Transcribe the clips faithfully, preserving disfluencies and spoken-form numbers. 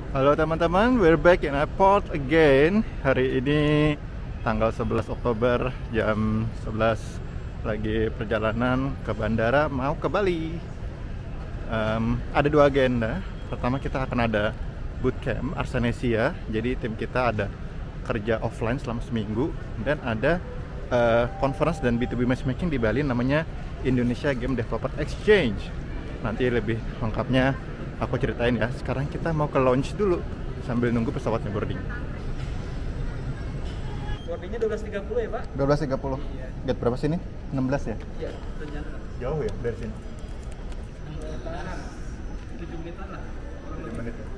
Halo teman-teman, we're back in airport again. Hari ini tanggal sebelas Oktober jam sebelas lagi perjalanan ke bandara mau ke Bali. Um, ada dua agenda. Pertama kita akan ada bootcamp Arsenesia. Jadi tim kita ada kerja offline selama seminggu dan ada uh, conference dan B two B matchmaking di Bali namanya Indonesia Game Developer Exchange. Nanti lebih lengkapnya aku ceritain ya. Sekarang kita mau ke launch dulu sambil nunggu pesawatnya boarding. Boardingnya dua belas tiga puluh ya Pak? dua belas tiga puluh. Iya. Gate berapa sini? enam belas ya? Iya, rencana Jauh ya dari sini? tujuh menitan lah. tujuh menit ya?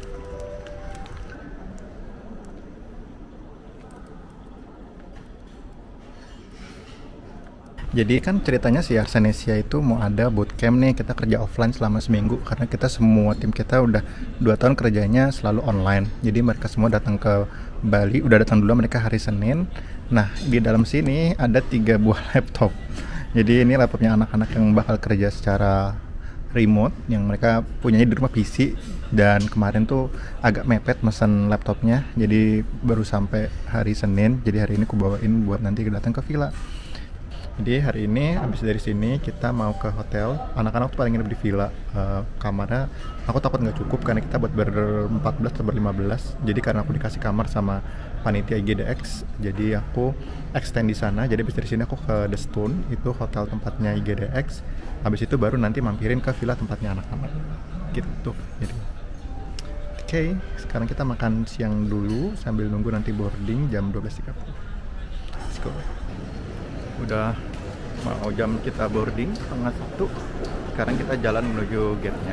Jadi kan ceritanya si Arsenesia itu mau ada bootcamp nih, kita kerja offline selama seminggu karena kita semua tim kita udah dua tahun kerjanya selalu online. Jadi mereka semua datang ke Bali, udah datang dulu mereka hari Senin. Nah di dalam sini ada tiga buah laptop. Jadi ini laptopnya anak-anak yang bakal kerja secara remote, yang mereka punyanya di rumah P C. Dan kemarin tuh agak mepet mesen laptopnya, jadi baru sampai hari Senin. Jadi hari ini aku bawain buat nanti datang ke villa. Jadi hari ini habis dari sini kita mau ke hotel. Anak-anak tuh paling nginep di villa. Uh, kamarnya aku takut nggak cukup karena kita buat ber-empat belas atau ber-lima belas. Jadi karena aku dikasih kamar sama panitia I G D X, jadi aku extend di sana. Jadi habis dari sini aku ke The Stone, itu hotel tempatnya I G D X. Habis itu baru nanti mampirin ke villa tempatnya anak-anak. Gitu. Jadi oke, okay, sekarang kita makan siang dulu sambil nunggu nanti boarding jam dua belas tiga puluh. Let's go. Udah mau jam kita boarding setengah satu. Sekarang kita jalan menuju gate-nya.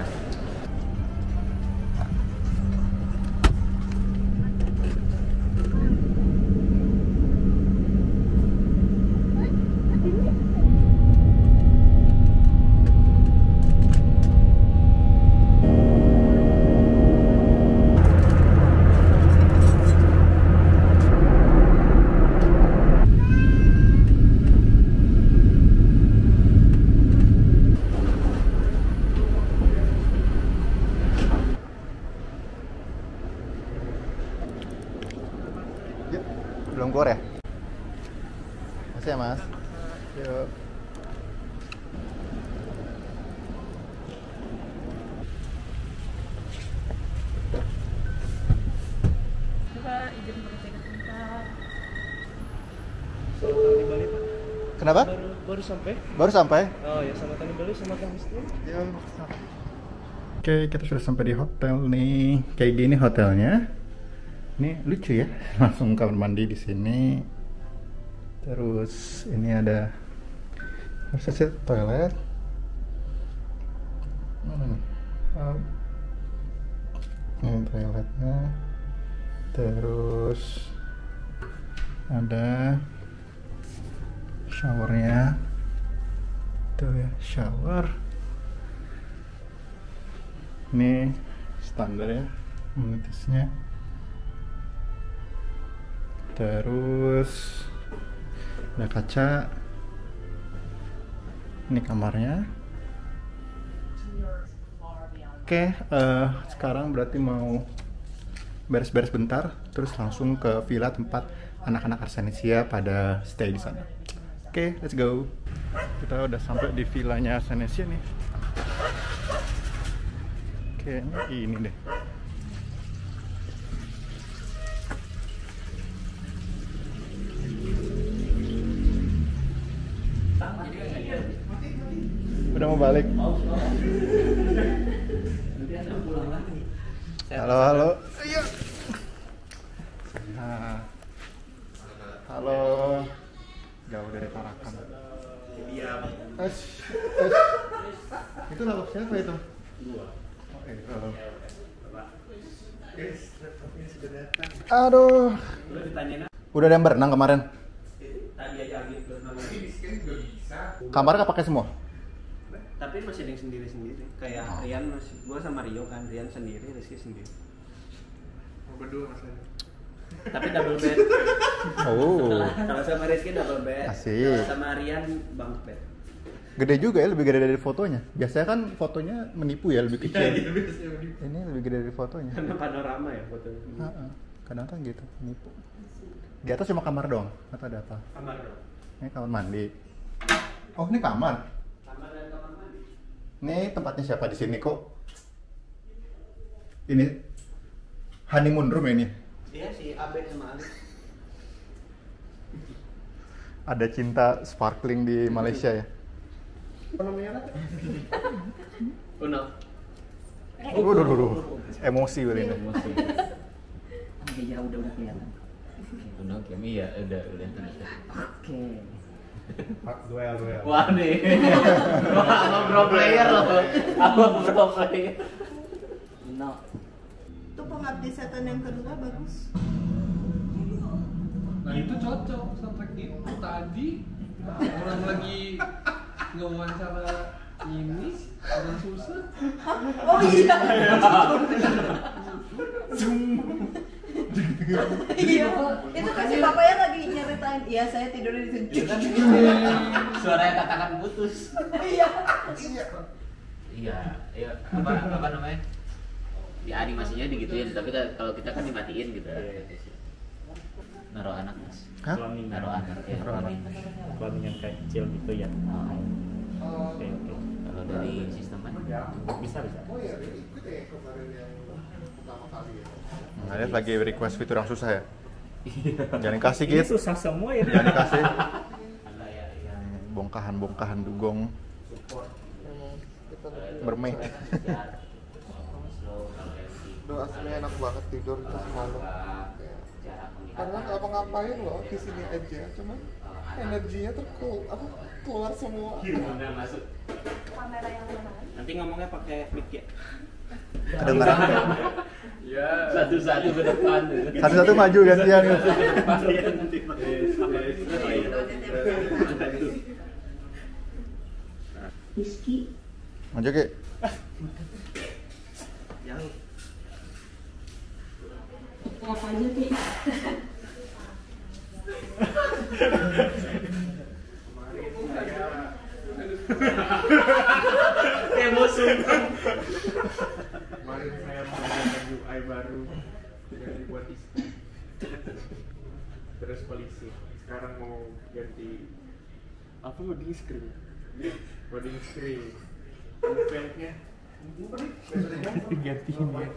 Belum keluar ya? Makasih ya mas. Yuk. Coba izin mengecek sebentar. Selamat di Bali Pak. Kenapa? Baru, baru sampai? Baru sampai? Oh ya, selamat di Bali sama Kang Wisnu. Oke, kita sudah sampai di hotel nih. Kayak gini hotelnya. Ini lucu ya, langsung kamar mandi di sini. Terus ini ada harusnya toilet. Mana nih? Oh. Ini toiletnya. Terus ada showernya. Tuh ya, shower. Ini standar ya, amenitasnya. Terus ada kaca. Ini kamarnya. Oke, uh, sekarang berarti mau beres-beres bentar, terus langsung ke villa tempat anak-anak Arsenesia pada stay di sana. Oke, let's go. Kita udah sampai di villanya Arsenesia nih. Kayaknya ini deh. Udah mau balik. Halo, halo. Iya. Nah. Halo. Jauh dari Tarakan. Iya. Es, es. Itu laptop siapa itu? Dua. Oh, eh, halo. Aduh. Udah ditanyain. Udah ada yang berenang kemarin. Tadi aja Agit berenang. Kamarnya pakai semua? Tapi masih ada yang sendiri-sendiri. Kayak Oh. Rian masih, gua sama Rio kan, Rian sendiri, Rizky sendiri. Oh, berdua maksudnya. Tapi double bed. Oh. Kalau sama Rizky double bed. Asik. Kalau sama Rian bunk bed. Gede juga ya, lebih gede dari fotonya. Biasanya kan fotonya menipu ya, lebih kecil. Iya, biasanya begitu. Ini lebih gede dari fotonya. Karena panorama ya fotonya. Heeh. Kadang kan gitu, menipu. Di atas cuma kamar doang, atau ada apa? Kamar dong. Ini kamar mandi. Oh, ini kamar. Kamar dan kamar mandi. Ini tempatnya siapa di sini kok? Ini honeymoon room ini. Iya si Abe sama Ali. Ada cinta sparkling di Malaysia ya. Apa namanya? Uno. Oh, duh, duh, duh. Emosi Willy ini. Emosi. Iya udah udah kelihatan. Udah kami ya udah udah udah. Oke. Duel, duel. Wah nih. Wah, sama pro player loh. Apa pro player? No. Itu pengabdi setan yang kedua bagus. Nah itu cocok soundtrack itu tadi orang lagi ngewawancara ini orang susah. Oh iya. Iya. Itu kan si bapaknya lagi nyeritain, iya saya tidur di sini. Suaranya katakan putus. Iya. Iya, iya apa apa namanya? Ya animasinya digituin, tapi ka- kalau kita kan dimatiin gitu. Naruh anak mas. Hah? Naruh anak ya. Naruh anak. Cloningan kecil gitu ya. Oh. Oke oke. Kalau dari sistem kan Bisa bisa. Nah, ini lagi request fitur yang susah ya. Jangan kasih Ini gitu. susah semua ya. Jangan kasih ada ya yang bongkahan-bongkahan dugong bermain. Duh, aslinya enak banget tidur itu semalam. Karena nggak apa-ngapain loh di sini aja, cuman energinya tuh kelu- apa, keluar semua. Gimana masuk? Kamera yang mana? Nanti ngomongnya pakai mic ya. Kedengeran. Ya. Satu-satu ke depan. Satu-satu maju gantian. Nanti pakai Rizky. Maju Ki. jauh. Apa aja Ki? Emosi. Kemarin saya menggunakan U I baru yang dibuat Iska. Terus polisi. Sekarang mau ganti apa loading screen? Loading screen. Movement-nya Gantiin ya.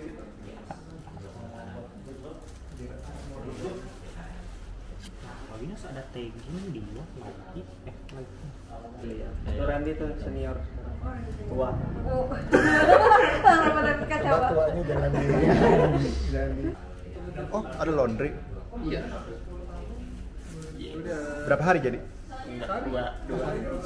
Palingan ada tagging dia lagi eh lagi. Itu Randy tuh senior tua. Oh. Kenapa ada kacau? Tuanya jangan di. Oh, ada laundry. Iya. Berapa hari jadi? Dua dua.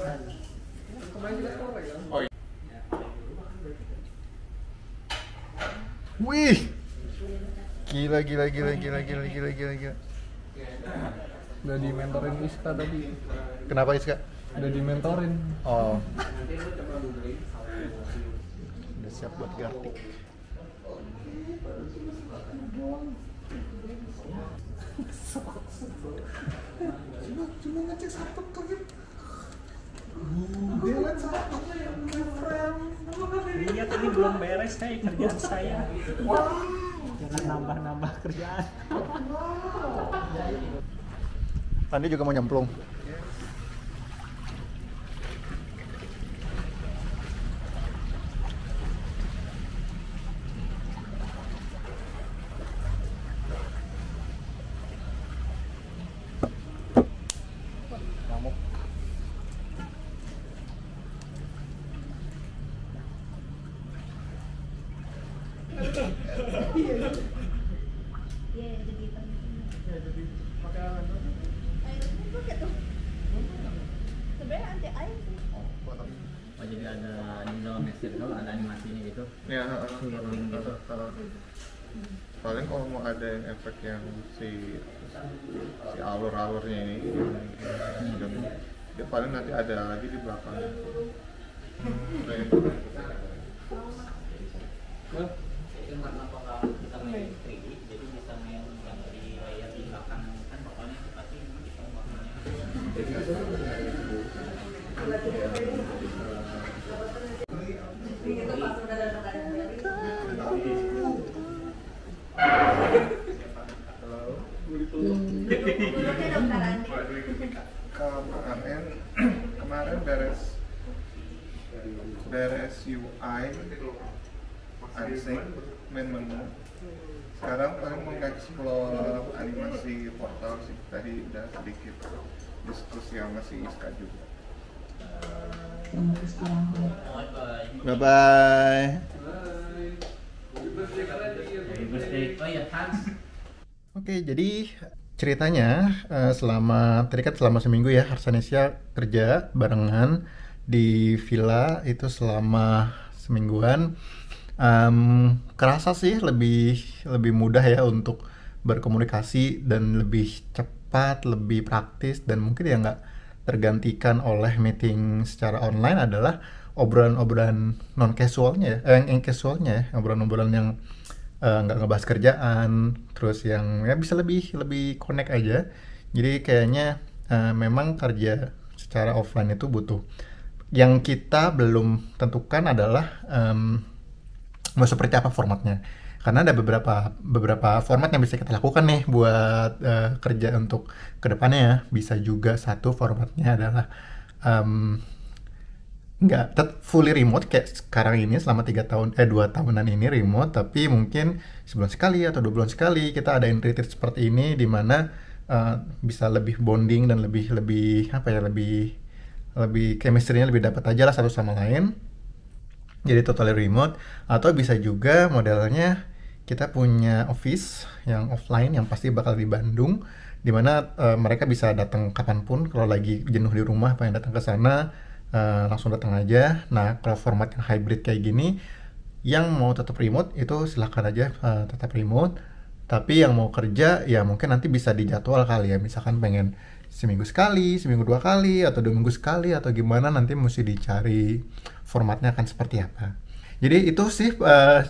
Wih. Gila gila gila gila gila gila gila gila. udah di mentorin Iska tadi. Kenapa Iska? Udah di mentorin. Oh. Udah siap buat ganti. Cuma ngecek satu kali. Dia lihat satu keren. Lihat ini belum beres saya kerjaan saya. Jangan nambah-nambah kerjaan. Randy juga mau nyemplung. Nyamuk. Iya, jadi airnya pakai tuh. Sebenarnya anti air sih. Oh jadi ada di dalam Nextdoor kalau ada animasinya gitu. Ya, Swirling gitu. paling kalau mau ada yang efek yang si si alur-alurnya ini, dan dia paling nanti ada lagi di belakang. Kayak gitu. Karena kalau kita main tiga D jadi bisa main yang di layar di belakang kan pokoknya pasti kita warnanya. Kemarin kemarin beres beres U I unsync main menu. Sekarang paling mau explore animasi portal sih. Tadi udah sedikit diskusi sama si Iska juga. Bye bye. Oh ya, Hans. Oke, jadi ceritanya uh, selama tadi kan selama seminggu ya Harsanesia kerja barengan di villa itu selama semingguan. Um, kerasa sih lebih lebih mudah ya untuk berkomunikasi dan lebih cepat, lebih praktis, dan mungkin ya nggak tergantikan oleh meeting secara online adalah obrolan-obrolan non casualnya ya, eh, yang casualnya ya, obrolan-obrolan yang nggak uh, ngebahas kerjaan, terus yang ya bisa lebih lebih connect aja. Jadi kayaknya uh, memang kerja secara offline itu butuh. Yang kita belum tentukan adalah um, mau seperti apa formatnya. Karena ada beberapa beberapa format yang bisa kita lakukan nih buat uh, kerja untuk kedepannya ya. Bisa juga satu formatnya adalah um, nggak tet- fully remote kayak sekarang ini selama tiga tahun eh dua tahunan ini remote, tapi mungkin sebulan sekali atau dua bulan sekali kita adain retreat seperti ini di mana uh, bisa lebih bonding dan lebih lebih apa ya lebih lebih chemistry-nya lebih dapat aja lah satu sama lain. Jadi totally remote. Atau bisa juga modelnya kita punya office yang offline yang pasti bakal di Bandung, dimana uh, mereka bisa datang kapanpun kalau lagi jenuh di rumah pengen datang ke sana. Uh, langsung datang aja. Nah, kalau format yang hybrid kayak gini, yang mau tetap remote itu silahkan aja uh, tetap remote. Tapi yang mau kerja ya mungkin nanti bisa dijadwal kali ya. Misalkan pengen seminggu sekali, seminggu dua kali, atau dua minggu sekali, atau gimana, nanti mesti dicari formatnya akan seperti apa. Jadi itu sih uh,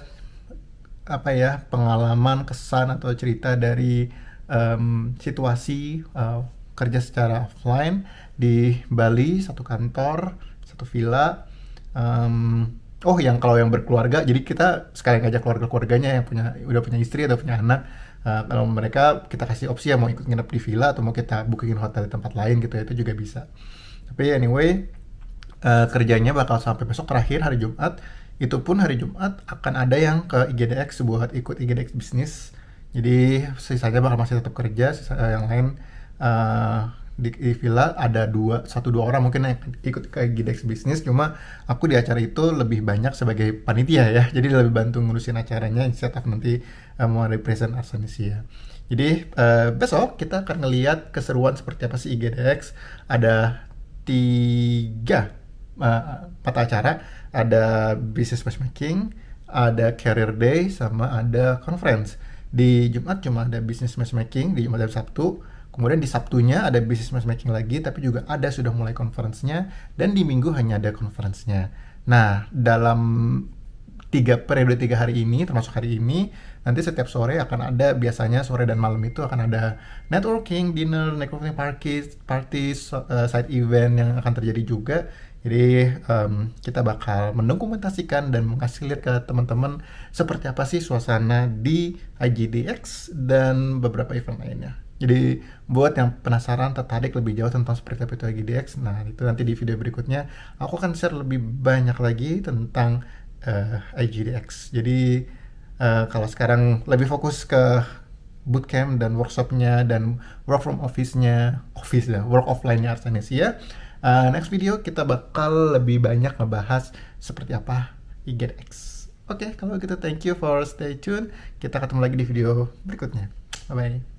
apa ya pengalaman, kesan atau cerita dari um, situasi uh, kerja secara offline di Bali, satu kantor, satu villa. Um, oh, yang kalau yang berkeluarga, jadi kita sekalian ngajak keluarga-keluarganya yang punya udah punya istri atau punya anak. Uh, kalau mereka kita kasih opsi ya mau ikut nginep di villa atau mau kita bookingin hotel di tempat lain gitu ya, itu juga bisa. Tapi anyway, uh, kerjanya bakal sampai besok terakhir hari Jumat. Itu pun hari Jumat akan ada yang ke I G D X buat ikut I G D X bisnis. Jadi sisanya bakal masih tetap kerja, sisa, uh, yang lain uh, di, di villa ada dua satu dua orang mungkin yang ikut ke I G D X bisnis. Cuma aku di acara itu lebih banyak sebagai panitia ya, jadi lebih bantu ngurusin acaranya instead of nanti uh, mau represent Harsanesia. Jadi uh, besok kita akan ngelihat keseruan seperti apa sih I G D X. Ada tiga uh, mata acara, ada business matchmaking, ada career day, sama ada conference. Di Jumat cuma ada business matchmaking, di Jumat dan Sabtu. Kemudian di Sabtunya ada business matchmaking lagi, tapi juga ada sudah mulai conference-nya, dan di Minggu hanya ada conference-nya. Nah, dalam tiga periode tiga hari ini, termasuk hari ini, nanti setiap sore akan ada, biasanya sore dan malam itu akan ada networking, dinner, networking parties, parties, uh, side event yang akan terjadi juga. Jadi um, kita bakal mendokumentasikan dan mengasih lihat ke teman-teman seperti apa sih suasana di I G D X dan beberapa event lainnya. Jadi buat yang penasaran, tertarik lebih jauh tentang seperti apa itu I G D X, nah itu nanti di video berikutnya aku akan share lebih banyak lagi tentang uh, I G D X. Jadi uh, kalau sekarang lebih fokus ke bootcamp dan workshopnya dan work from office-nya, office ya, work offline-nya Harsanesia. Uh, next video kita bakal lebih banyak ngebahas seperti apa I G D X. Oke, okay, kalau gitu thank you for stay tune. Kita ketemu lagi di video berikutnya. Bye bye.